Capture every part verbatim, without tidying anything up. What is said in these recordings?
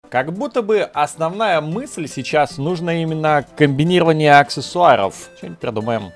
Как будто бы основная мысль сейчас нужно именно комбинирование аксессуаров. Что-нибудь придумаем.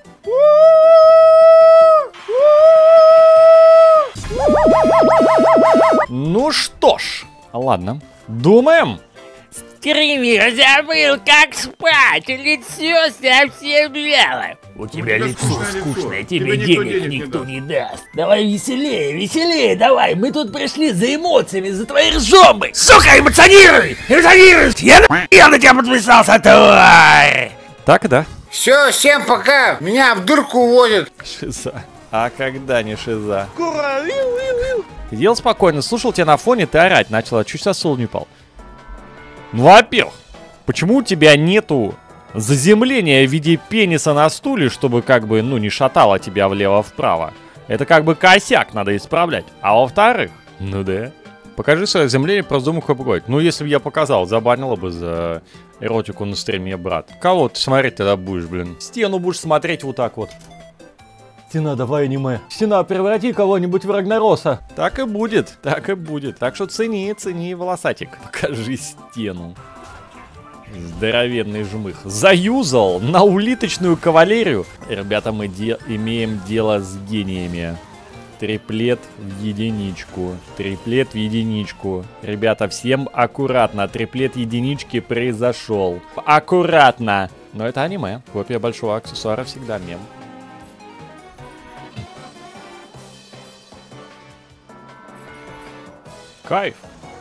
Ну что ж, ладно. Думаем. Стример забыл, как спать, лицо совсем белое. У тебя лицо скучное, тебе денег никто не даст. Давай веселее, веселее, давай, мы тут пришли за эмоциями, за твоей ржомой. Сука, эмоционируй, эмоционируй, я на, я на тебя подписался, тварь. Так, да. Все, всем пока, меня в дурку уводят. Шиза. А когда не шиза? Сидел спокойно, слушал тебя на фоне, ты орать начал, а чуть со стула не упал. Ну, во-первых, почему у тебя нету заземления в виде пениса на стуле, чтобы как бы, ну, не шатало тебя влево-вправо? Это как бы косяк надо исправлять. А во-вторых, ну да, покажи свое заземление, просто думаю, как поговорить. Ну, если бы я показал, забанило бы за эротику на стриме, брат. Кого ты смотреть тогда будешь, блин? Стену будешь смотреть вот так вот. Стена, давай аниме. Стена, преврати кого-нибудь в Рагнароса. Так и будет, так и будет. Так что цени, цени, волосатик. Покажи стену. Здоровенный жмых. Заюзал на улиточную кавалерию. Ребята, мы де имеем дело с гениями. Триплет в единичку. Триплет в единичку. Ребята, всем аккуратно. Триплет единички произошел. Аккуратно. Но это аниме. Копия большого аксессуара всегда мем. Кайф.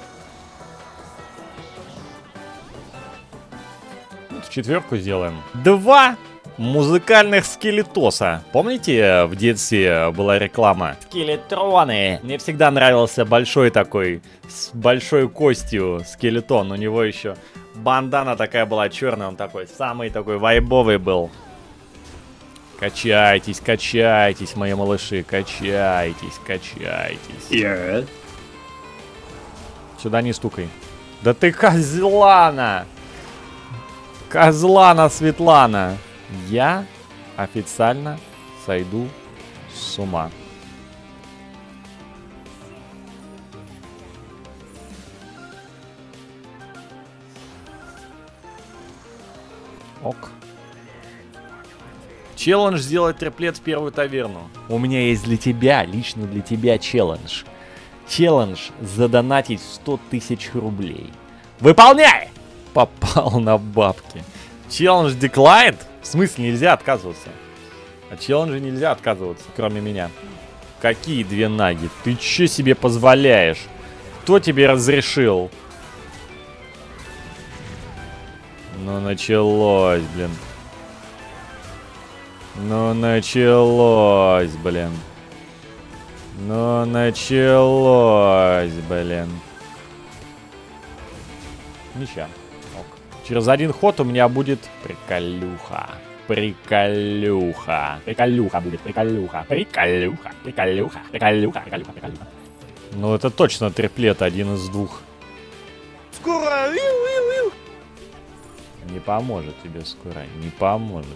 В четверку сделаем. Два музыкальных скелетоса. Помните, в детстве была реклама? Скелетроны. Мне всегда нравился большой такой, с большой костью скелетон. У него еще бандана такая была черная. Он такой, самый такой вайбовый был. Качайтесь, качайтесь, мои малыши. Качайтесь, качайтесь. Yeah. Сюда не стукай. Да ты козлана! Козлана Светлана! Я официально сойду с ума. Ок. Челлендж сделать триплет в первую таверну. У меня есть для тебя, лично для тебя челлендж. Челлендж задонатить сто тысяч рублей. Выполняй! Попал на бабки. Челлендж declined? В смысле нельзя отказываться? От челленджа нельзя отказываться, кроме меня. Какие две наги? Ты че себе позволяешь? Кто тебе разрешил? Ну началось, блин. Ну началось, блин. Ну, началось, блин. Ничего. Ок. Через один ход у меня будет приколюха. Приколюха. Приколюха будет, приколюха. Приколюха. Приколюха. Приколюха. Приколюха. Приколюха. Ну, это точно триплет, один из двух. Скоро. Не поможет тебе скоро. Не поможет.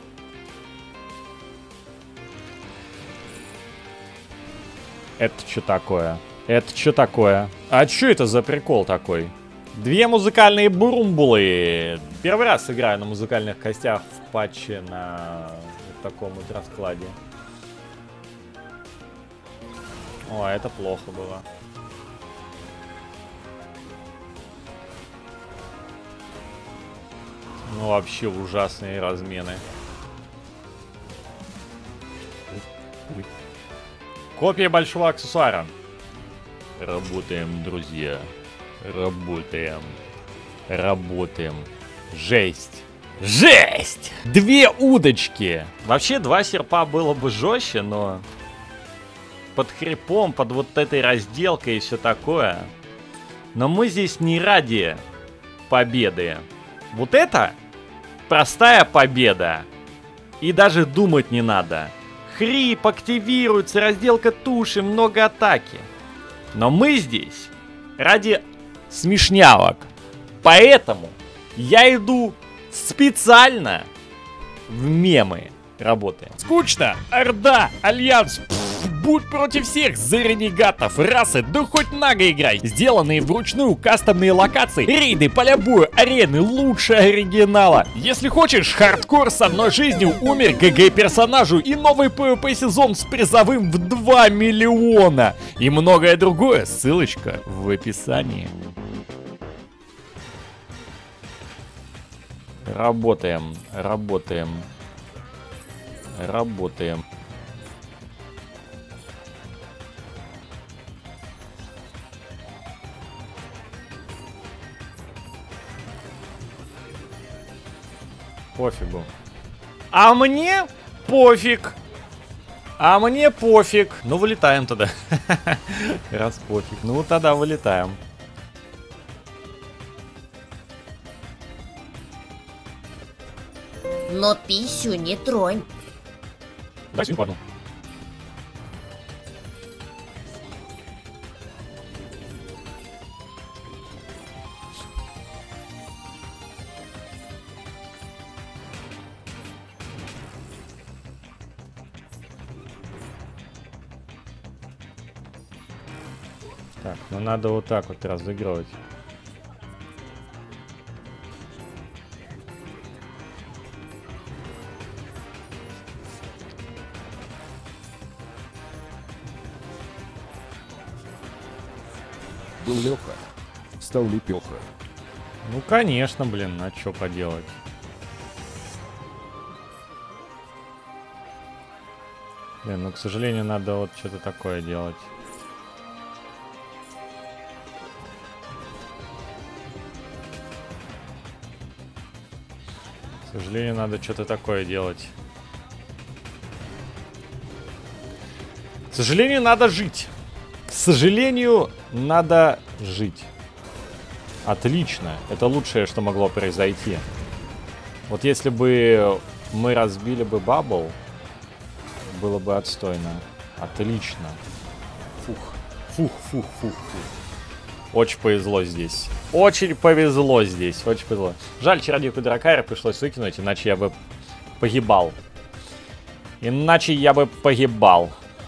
Это что такое? Это что такое? А что это за прикол такой? Две музыкальные бурумбулы. Первый раз играю на музыкальных костях в патче на вот таком вот раскладе. О, это плохо было. Ну, вообще ужасные размены. Ой. Копия большого аксессуара. Работаем, друзья. Работаем. Работаем. Жесть. Жесть! Две удочки. Вообще, два серпа было бы жестче, но... Под хрипом, под вот этой разделкой и все такое. Но мы здесь не ради победы. Вот это простая победа. И даже думать не надо. Хрип активируется, разделка туши, много атаки. Но мы здесь ради смешнявок. Поэтому я иду специально в мемы работаем. Скучно? Орда, Альянс, пфф, Будь против всех за ренегатов, расы, да хоть наго играй. Сделанные вручную кастомные локации, рейды, поля боя, арены лучше оригинала. Если хочешь хардкор с одной жизнью, умер ГГ персонажу и новый PvP сезон с призовым в два миллиона. И многое другое, ссылочка в описании. Работаем, работаем, работаем. Пофигу. А мне пофиг. А мне пофиг. Ну, вылетаем тогда. Раз пофиг. Ну, тогда вылетаем. Но пищу не тронь. Дай свинку одну. Так, ну надо вот так вот разыгрывать. Был Леха, стал Лепеха. Ну конечно, блин, а что поделать? Блин, ну к сожалению надо вот что-то такое делать. К сожалению, надо что-то такое делать. К сожалению, надо жить. К сожалению, надо жить. Отлично. Это лучшее, что могло произойти. Вот если бы мы разбили бы бабл, было бы отстойно. Отлично. Фух. Фух, фух, фух, фух. Очень повезло здесь. Очень повезло здесь. Очень повезло. Жаль, чародейку Дракара пришлось выкинуть, иначе я бы погибал. Иначе я бы погибал.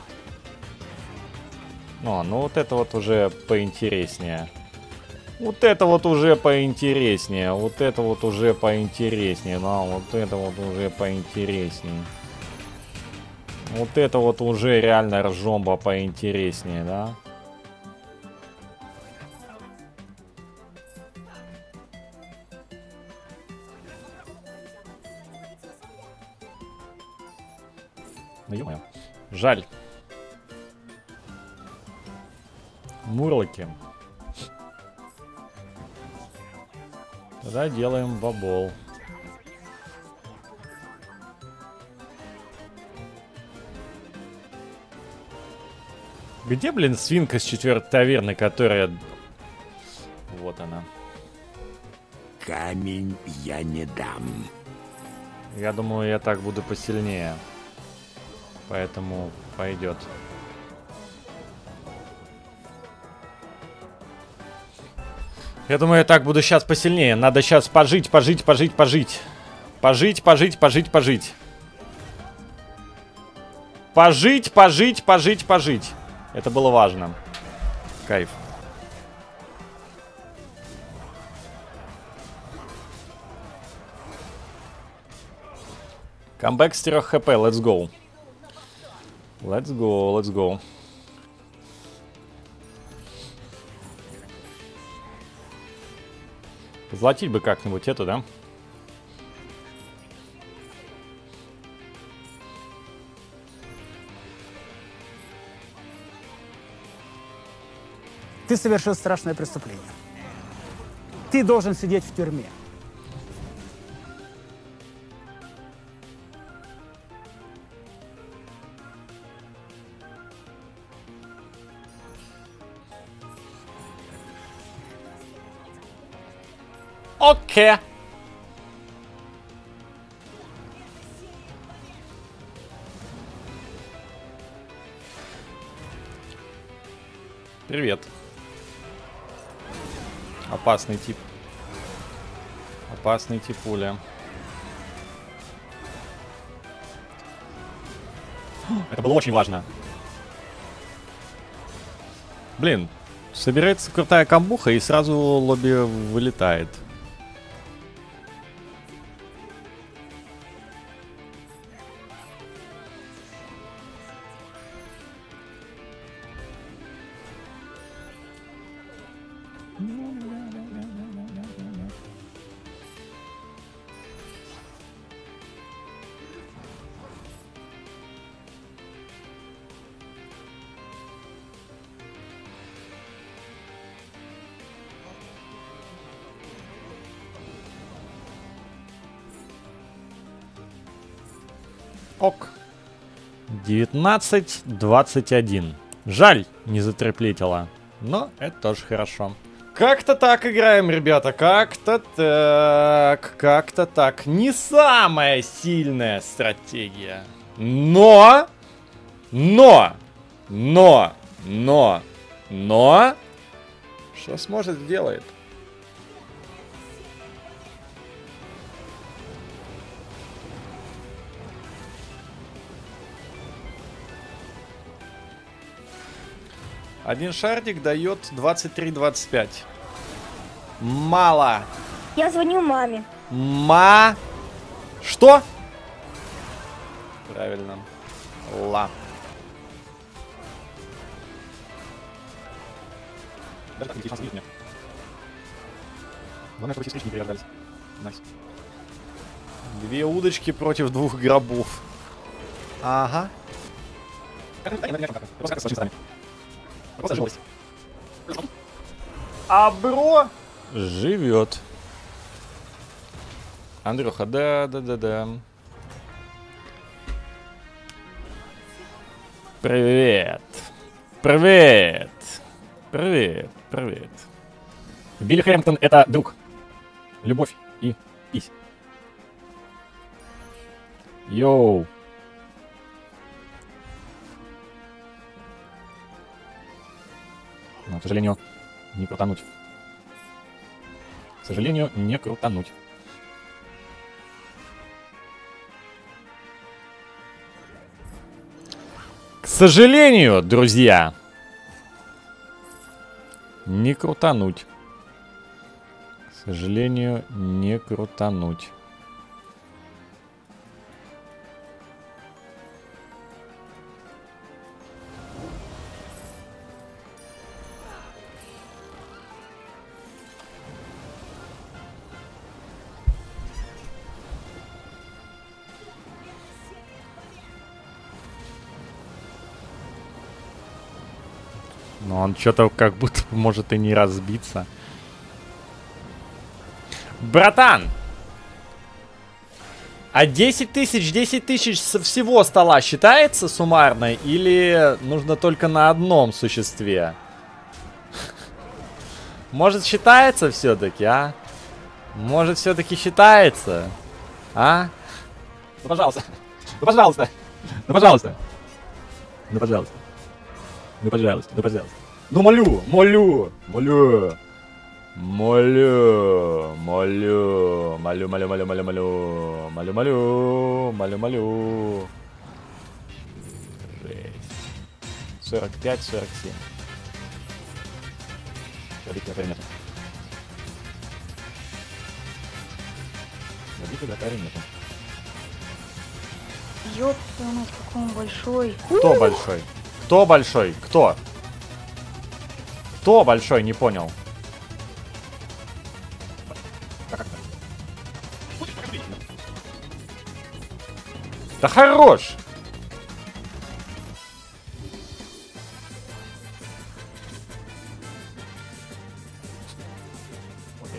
О, ну вот это вот уже поинтереснее. Вот это вот уже поинтереснее. Вот это вот уже поинтереснее. Ну, вот это вот уже поинтереснее. Вот это вот уже реально ржомба поинтереснее, да? Ну, ё-моё. Жаль. Мурлоки. Тогда делаем бабол. Где, блин, свинка с четвертой таверны, которая... Вот она. Камень я не дам. Я думаю, я так буду посильнее. Поэтому пойдет. Я думаю, я так буду сейчас посильнее. Надо сейчас пожить, пожить, пожить, пожить. Пожить, пожить, пожить, пожить. Пожить, пожить, пожить, пожить. Это было важно. Кайф. Камбэк с трех хп, let's go. Let's go, let's go. Золотить бы как-нибудь эту, да? Ты совершил страшное преступление. Ты должен сидеть в тюрьме. Окей. Привет. Опасный тип. Опасный типуля. Это было очень важно. Блин, собирается крутая камбуха и сразу лобби вылетает. Ок. девятнадцать двадцать один. Жаль, не затреплетило. Но это тоже хорошо. Как-то так играем, ребята. Как-то так. Как-то так. Не самая сильная стратегия. Но. Но. Но. Но. Но. Что сможет, сделает. Один шардик дает двадцать три двадцать пять. Мало. Я звоню маме. Ма. Что? Правильно. Ла. Две удочки против двух гробов. Ага. А бро живет. Андрюха, да, да, да, да. Привет. Привет. Привет. Привет. Билли Хэмптон — это друг. Любовь и пись. Йоу. Но, к сожалению, не крутануть. К сожалению, не крутануть. К сожалению, друзья, не крутануть. К сожалению, не крутануть. Но он что-то как будто может и не разбиться. Братан! А десять тысяч, десять тысяч со всего стола считается суммарно? Или нужно только на одном существе? Может, считается все-таки, а? Может, все-таки считается? А? Ну, пожалуйста. Ну, пожалуйста. Ну, пожалуйста. Ну, пожалуйста. Ну, пожалуйста, ну, пожалуйста. Ну, молю, молю, молю. Молю, молю, молю, молю, молю, молю, молю, молю, молю, молю, молю. сорок пять, сорок семь. Забить вратаря нету. Забить вратаря нету. Ёп, твою мать, какой он большой. Кто большой? Кто большой? Кто? Кто большой? Не понял. Да хорош! Окей.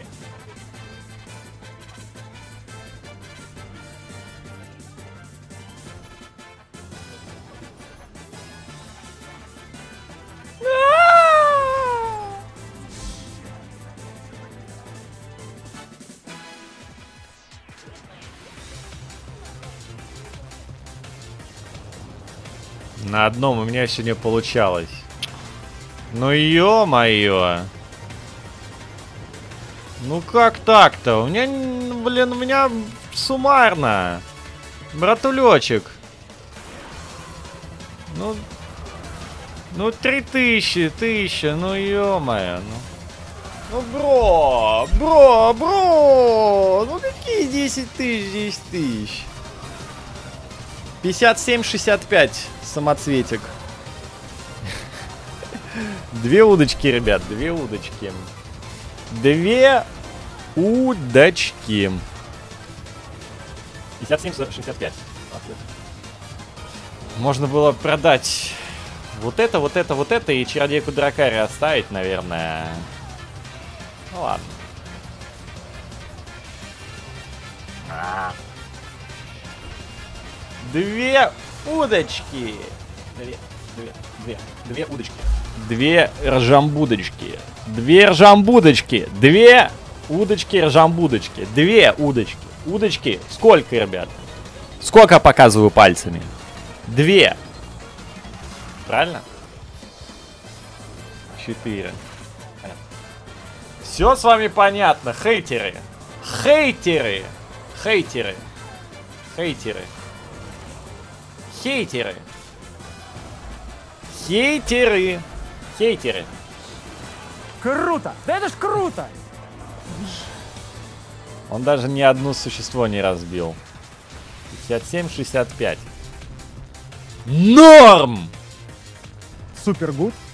На одном у меня сегодня получалось. Ну ё-моё. Ну как так-то? У меня, блин, у меня суммарно. Братулечек. Ну, Ну, три тысячи, тысяча, ну, ё-моё, ну. Ну, бро, бро, бро, ну, какие десять тысяч, десять тысяч? пятьдесят семь шестьдесят пять, самоцветик. Две удочки, ребят, две удочки. Две удочки. пятьдесят семь шестьдесят пять. Можно было продать вот это, вот это, вот это и чародейку Дракари оставить, наверное. Ну ладно. А. Две удочки. Две, две, две, две удочки. Две ржамбудочки. Две ржамбудочки. Две удочки ржамбудочки. Две удочки. Удочки. Сколько, ребят? Сколько показываю пальцами? Две. Правильно? Четыре. Все с вами понятно. Хейтеры. Хейтеры. Хейтеры. Хейтеры. Хейтеры. Хейтеры. Хейтеры. Круто! Да это ж круто! Он даже ни одно существо не разбил. пятьдесят семь шестьдесят пять. Норм! Супер гуд.